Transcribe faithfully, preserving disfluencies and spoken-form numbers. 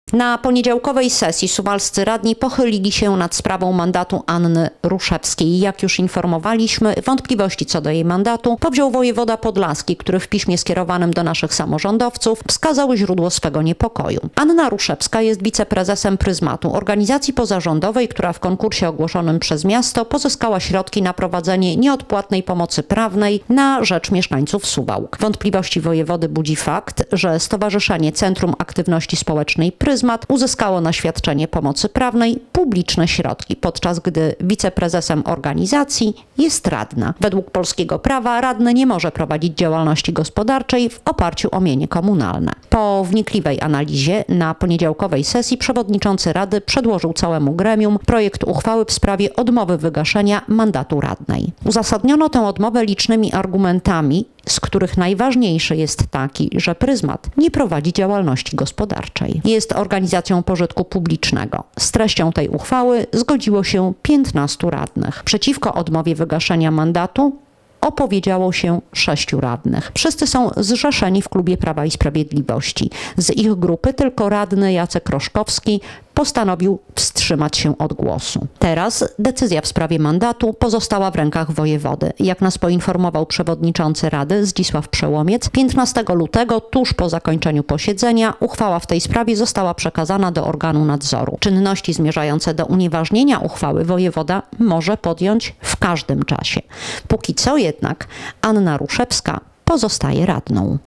Na poniedziałkowej sesji suwalscy radni pochylili się nad sprawą mandatu Anny Ruszewskiej. Jak już informowaliśmy, wątpliwości co do jej mandatu powziął wojewoda podlaski, który w piśmie skierowanym do naszych samorządowców wskazał źródło swego niepokoju. Anna Ruszewska jest wiceprezesem Pryzmatu, organizacji pozarządowej, która w konkursie ogłoszonym przez miasto pozyskała środki na prowadzenie nieodpłatnej pomocy prawnej na rzecz mieszkańców Suwałk. Wątpliwości wojewody budzi fakt, że Stowarzyszenie Centrum Aktywności Społecznej Pryzmat uzyskało na świadczenie pomocy prawnej publiczne środki, podczas gdy wiceprezesem organizacji jest radna. Według polskiego prawa radny nie może prowadzić działalności gospodarczej w oparciu o mienie komunalne. Po wnikliwej analizie na poniedziałkowej sesji przewodniczący Rady przedłożył całemu gremium projekt uchwały w sprawie odmowy wygaszenia mandatu radnej. Uzasadniono tę odmowę licznymi argumentami, z których najważniejszy jest taki, że Pryzmat nie prowadzi działalności gospodarczej. Jest organizacją pożytku publicznego. Z treścią tej uchwały zgodziło się piętnastu radnych. Przeciwko odmowie wygaszenia mandatu opowiedziało się sześciu radnych. Wszyscy są zrzeszeni w klubie Prawa i Sprawiedliwości. Z ich grupy tylko radny Jacek Roszkowski postanowił wstrzymać się od głosu. Teraz decyzja w sprawie mandatu pozostała w rękach wojewody. Jak nas poinformował przewodniczący Rady Zdzisław Przełomiec, piętnastego lutego, tuż po zakończeniu posiedzenia, uchwała w tej sprawie została przekazana do organu nadzoru. Czynności zmierzające do unieważnienia uchwały wojewoda może podjąć w każdym czasie. Póki co jednak Anna Ruszewska pozostaje radną.